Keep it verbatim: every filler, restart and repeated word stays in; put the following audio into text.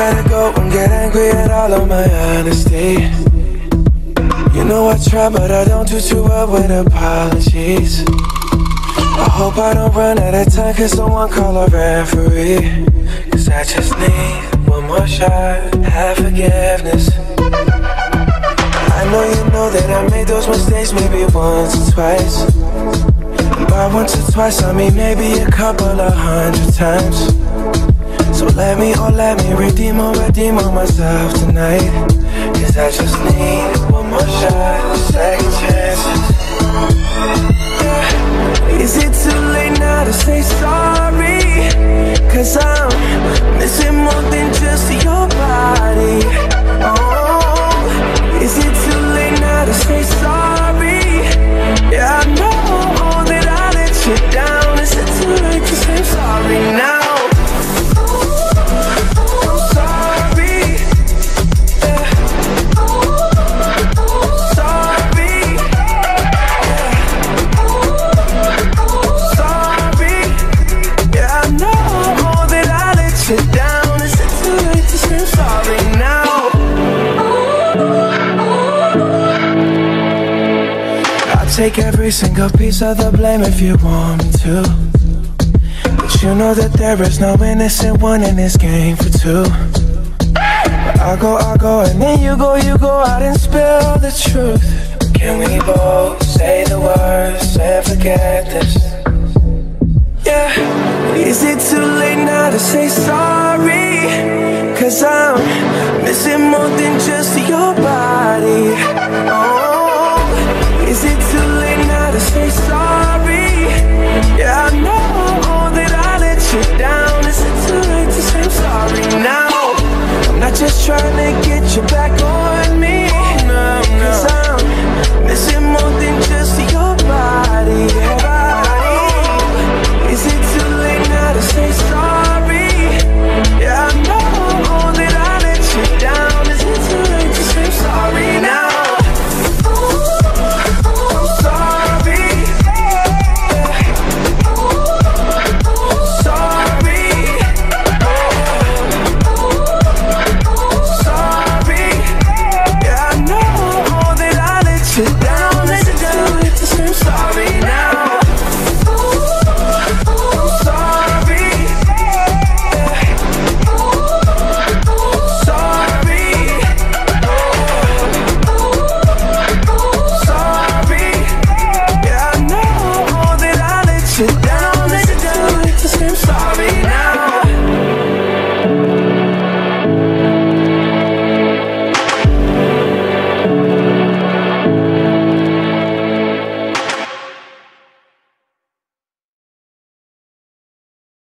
gotta go and get angry at all of my honesty. You know I try, but I don't do too well with apologies. I hope I don't run out of time, cause someone call a referee. Cause I just need one more shot, have forgiveness. I know you know that I made those mistakes maybe once or twice. And by once or twice I mean maybe a couple of hundred times. So let me, oh let me redeem or redeem on myself tonight. Cause I just need one more shot, second chances. Yeah. Is it too late now to say sorry? Cause I'm missing more than just your body. Oh, is it too late now to say sorry? Yeah, I know that I let you down. Is it too late to say sorry now? Take every single piece of the blame if you want me to. But you know that there is no innocent one in this game for two. But I go, I go, and then you go, you go out and spill the truth. Can we both say the words and forget this? Yeah. Is it too late now to say sorry? Cause I'm missing more than just your body. Oh, is it too late now to say sorry? Yeah, I know that I let you down. Is it too late to say sorry now? I'm not just trying to get you back